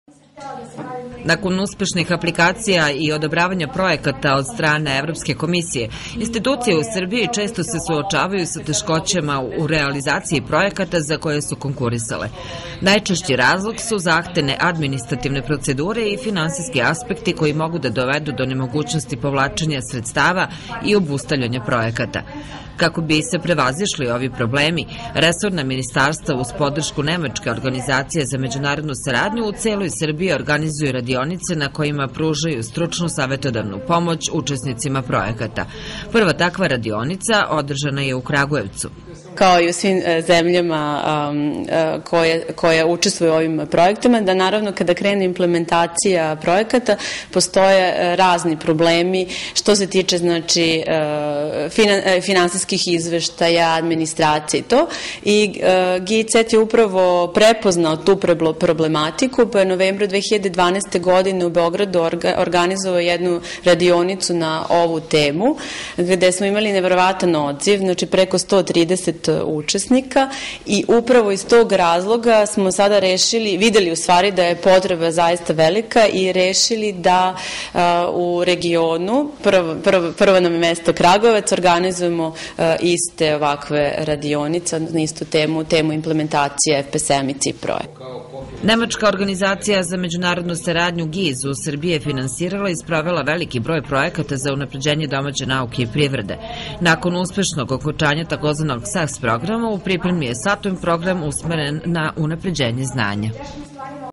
Nakon uspešnih aplikacija i odobravanja projekata od strane Evropske komisije, institucije u Srbiji često se suočavaju sa teškoćama u realizaciji projekata za koje su konkurisale. Najčešći razlog su zahtevne administrativne procedure i finansijski aspekti koji mogu da dovedu do nemogućnosti povlačenja sredstava i obustavljanja projekata. Kako bi se prevazišli ovi problemi, resorna ministarstva uz podršku Nemačke organizacije za međunarodnu saradnju u celoj Srbiji organizuju radionice na kojima pružaju stručnu savetodavnu pomoć učesnicima projekata. Prva takva radionica održana je u Kragujevcu. Kao i u svim zemljama koje učestvuju u ovim projektima, da naravno kada krene implementacija projekata postoje razni problemi što se tiče znači finansijskih izveštaja, administracije i to. I GIZ je upravo prepoznao tu problematiku, pa je u novembru 2012. godine u Beogradu organizovao jednu radionicu na ovu temu, gde smo imali neverovatan odziv, znači preko 130 učesnika i upravo iz tog razloga smo sada videli u stvari da je potreba zaista velika i rešili da u regionu, prvo nam je mesto Kragujevac, organizujemo iste ovakve radionice na istu temu implementacije FP7 i CIP projekta. Nemačka organizacija za međunarodnu saradnju GIZ u Srbiji je finansirala i sprovela veliki broj projekata za unapređenje domaće nauke i privrede. Nakon uspešnog okončanja takozvanog SAS programa u pripremi je Saturn program usmeren na unapređenje znanja.